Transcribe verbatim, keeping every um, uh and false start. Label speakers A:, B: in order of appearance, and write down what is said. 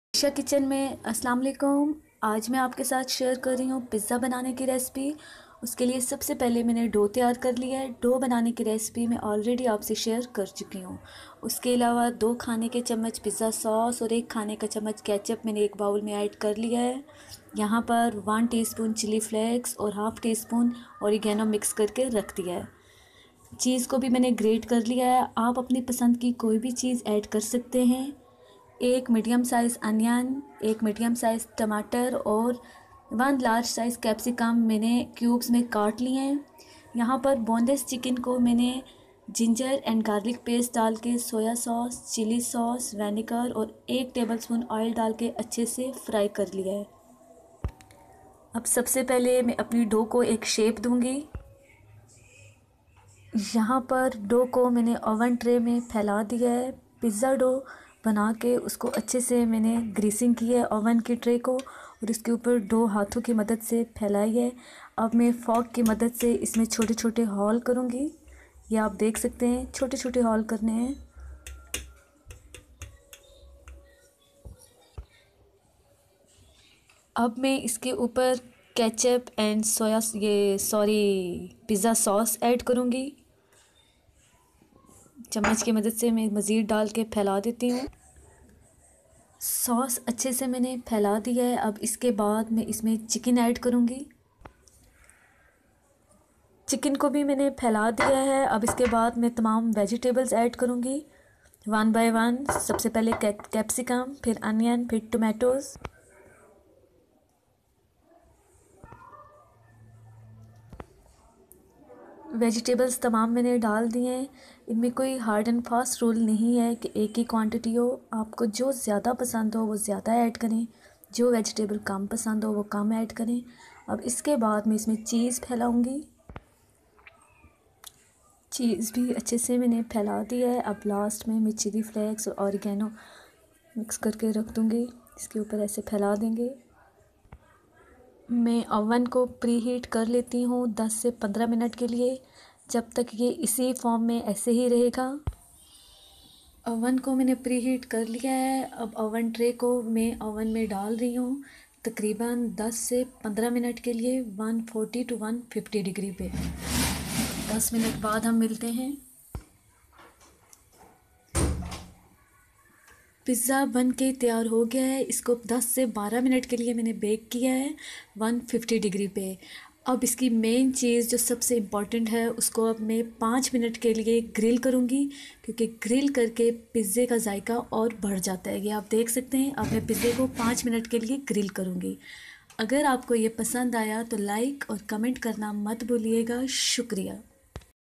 A: Isha kitchen में अस्सलाम वालेकुम। आज मैं आपके साथ शेयर कर रही हूँ पिज़्ज़ा बनाने की रेसिपी। उसके लिए सबसे पहले मैंने डो तैयार कर लिया है। डो बनाने की रेसिपी मैं ऑलरेडी आपसे शेयर कर चुकी हूँ। उसके अलावा दो खाने के चम्मच पिज़्ज़ा सॉस और एक खाने का चम्मच केचप मैंने एक बाउल में ऐड कर लिया है। यहाँ पर वन टीस्पून चिली फ्लेक्स और half teaspoon oregano mix करके रख दिया है। चीज़ को भी मैंने ग्रेट कर लिया है। आप अपनी पसंद की कोई भी चीज़ ऐड कर सकते हैं। एक मीडियम साइज़ अनियन, एक मीडियम साइज़ टमाटर और वन लार्ज साइज़ कैप्सिकम मैंने क्यूब्स में काट लिए हैं। यहाँ पर बोनलेस चिकन को मैंने जिंजर एंड गार्लिक पेस्ट डाल के soya sauce, chilli sauce, vinegar और एक टेबलस्पून ऑयल डाल के अच्छे से फ्राई कर लिया है। अब सबसे पहले मैं अपनी डो को एक शेप दूंगी। यहाँ पर डो को मैंने ओवन ट्रे में फैला दिया है। पिज़्ज़ा डो बना के उसको अच्छे से मैंने ग्रीसिंग की है ओवन की ट्रे को और इसके ऊपर डो हाथों की मदद से फैलाई है। अब मैं फॉक की मदद से इसमें छोटे छोटे होल करूँगी। ये आप देख सकते हैं, छोटे छोटे होल करने हैं। अब मैं इसके ऊपर केचप एंड सोया ये सॉरी पिज़्ज़ा सॉस ऐड करूँगी। चम्मच की मदद से मैं मज़ीद डाल के फैला देती हूँ। सॉस अच्छे से मैंने फैला दिया है। अब इसके बाद मैं इसमें चिकन ऐड करूँगी। चिकन को भी मैंने फैला दिया है। अब इसके बाद मैं तमाम वेजिटेबल्स ऐड करूँगी वन बाय वन। सबसे पहले कैप्सिकम, फिर अनियन, फिर टोमेटोज़। वेजिटेबल्स तमाम मैंने डाल दिए हैं। इनमें कोई हार्ड एंड फास्ट रूल नहीं है कि एक ही क्वांटिटी हो। आपको जो ज़्यादा पसंद हो वो ज़्यादा ऐड करें, जो वेजिटेबल कम पसंद हो वो कम ऐड करें। अब इसके बाद मैं इसमें चीज़ फैलाऊंगी। चीज़ भी अच्छे से मैंने फैला दिया है। अब लास्ट में मैं चिली फ्लेक्स और ऑरिगेनो मिक्स करके रख दूँगी। इसके ऊपर ऐसे फैला देंगे। मैं ओवन को प्री हीट कर लेती हूँ दस से पंद्रह मिनट के लिए, जब तक ये इसी फॉर्म में ऐसे ही रहेगा। ओवन को मैंने प्री हीट कर लिया है। अब ओवन ट्रे को मैं ओवन में डाल रही हूँ तकरीबन दस से पंद्रह मिनट के लिए एक सौ चालीस टू एक सौ पचास डिग्री पे। दस मिनट बाद हम मिलते हैं। पिज़्ज़ा बन के तैयार हो गया है। इसको दस से बारह मिनट के लिए मैंने बेक किया है एक सौ पचास डिग्री पे। अब इसकी मेन चीज़ जो सबसे इम्पॉर्टेंट है उसको अब मैं पाँच मिनट के लिए ग्रिल करूँगी, क्योंकि ग्रिल करके पिज़्ज़े का जायका और बढ़ जाता है। ये आप देख सकते हैं। अब मैं पिज़्ज़े को पाँच मिनट के लिए ग्रिल करूँगी। अगर आपको ये पसंद आया तो लाइक और कमेंट करना मत भूलिएगा। शुक्रिया।